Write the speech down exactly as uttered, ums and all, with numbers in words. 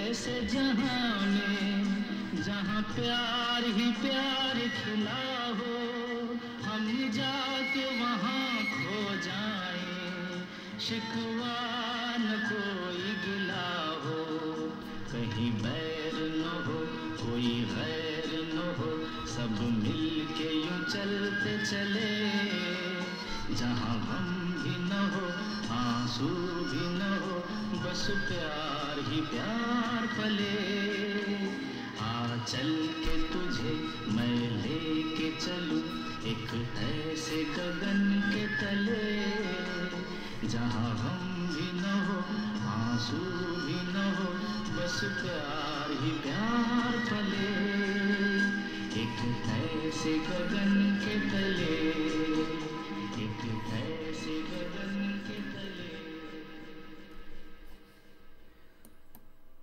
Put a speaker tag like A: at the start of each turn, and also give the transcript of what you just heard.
A: ऐसे जहां में जहां प्यार ही प्यार खिला हो, हम जाके वहां खो जाएं, शिकवा न कोई गिला हो, कहीं बैर न हो कोई गैर न हो, सब मिल के यूं चलते चले, जहां गम भी न हो आंसू भी न हो, बस प्यार ही प्यार पले। आ चल के तुझे मैं लेके चलूं एक ऐसे गगन के तले, जहां गम भी न हो आंसू भी न हो, बस प्यार ही प्यार पले, एक ऐसे गगन के तले, एक ऐसे गगन